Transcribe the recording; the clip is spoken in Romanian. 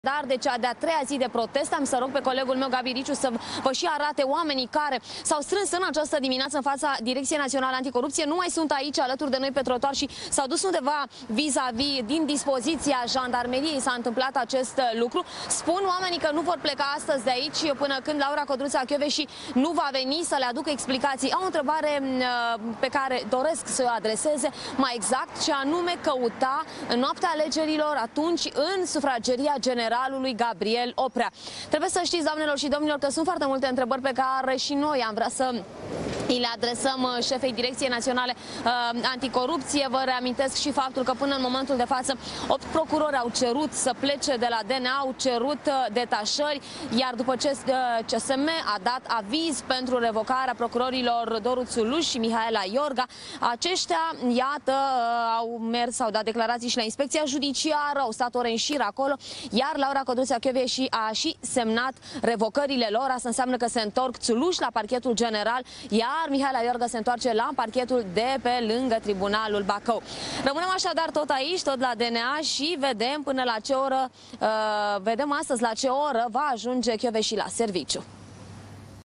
Dar de cea de-a treia zi de protest am să rog pe colegul meu Gabi Riciu să vă și arate oamenii care s-au strâns în această dimineață în fața Direcției Naționale Anticorupție. Nu mai sunt aici alături de noi pe trotuar și s-au dus undeva vis-a-vis din dispoziția jandarmeriei. S-a întâmplat acest lucru. Spun oamenii că nu vor pleca astăzi de aici până când Laura Codruța-Kövesi nu va veni să le aducă explicații. Au o întrebare pe care doresc să o adreseze mai exact, și anume căuta în noaptea alegerilor atunci în sufrageria generalului Gabriel Oprea. Trebuie să știți, doamnelor și domnilor, că sunt foarte multe întrebări pe care și noi am vrea să îi le adresăm șefei Direcției Naționale Anticorupție. Vă reamintesc și faptul că până în momentul de față 8 procurori au cerut să plece de la DNA, au cerut detașări, iar după ce CSM a dat aviz pentru revocarea procurorilor Doru Țuluș și Mihaela Iorga, aceștia, iată, au dat declarații și la Inspecția Judiciară, au stat ore în șir acolo, iar Laura Codruța-Kövesi a și semnat revocările lor. Asta înseamnă că se întorc Țuluș la parchetul general, iar Mihaela Iorga se întoarce la parchetul de pe lângă Tribunalul Bacău. Rămânem așadar tot aici, tot la DNA, și vedem până la ce oră, vedem astăzi la ce oră va ajunge Kövesi la serviciu.